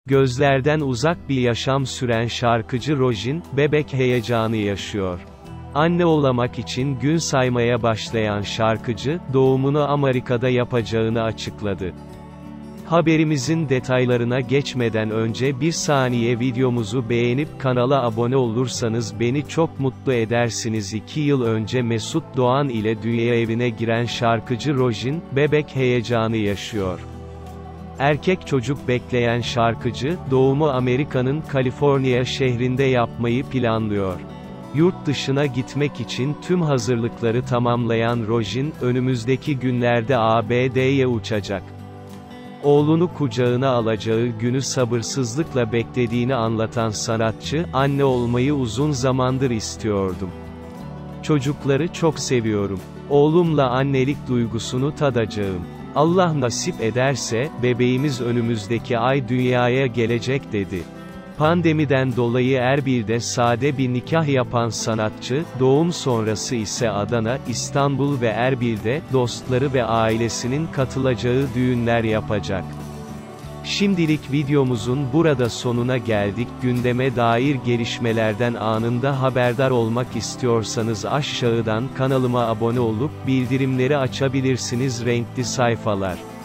Gözlerden uzak bir yaşam süren şarkıcı Rojin, bebek heyecanı yaşıyor. Anne olamak için gün saymaya başlayan şarkıcı, doğumunu Amerika'da yapacağını açıkladı. Haberimizin detaylarına geçmeden önce bir saniye videomuzu beğenip kanala abone olursanız beni çok mutlu edersiniz. 2 yıl önce Mesut Doğan ile dünya evine giren şarkıcı Rojin, bebek heyecanı yaşıyor. Erkek çocuk bekleyen şarkıcı, doğumu Amerika'nın Kaliforniya şehrinde yapmayı planlıyor. Yurt dışına gitmek için tüm hazırlıkları tamamlayan Rojin, önümüzdeki günlerde ABD'ye uçacak. Oğlunu kucağına alacağı günü sabırsızlıkla beklediğini anlatan sanatçı, "Anne olmayı uzun zamandır istiyordum. Çocukları çok seviyorum. Oğlumla annelik duygusunu tadacağım. Allah nasip ederse, bebeğimiz önümüzdeki ay dünyaya gelecek" dedi. Pandemiden dolayı Erbil'de sade bir nikah yapan sanatçı, doğum sonrası ise Adana, İstanbul ve Erbil'de, dostları ve ailesinin katılacağı düğünler yapacak. Şimdilik videomuzun burada sonuna geldik. Gündeme dair gelişmelerden anında haberdar olmak istiyorsanız aşağıdan kanalıma abone olup, bildirimleri açabilirsiniz. Renkli sayfalar.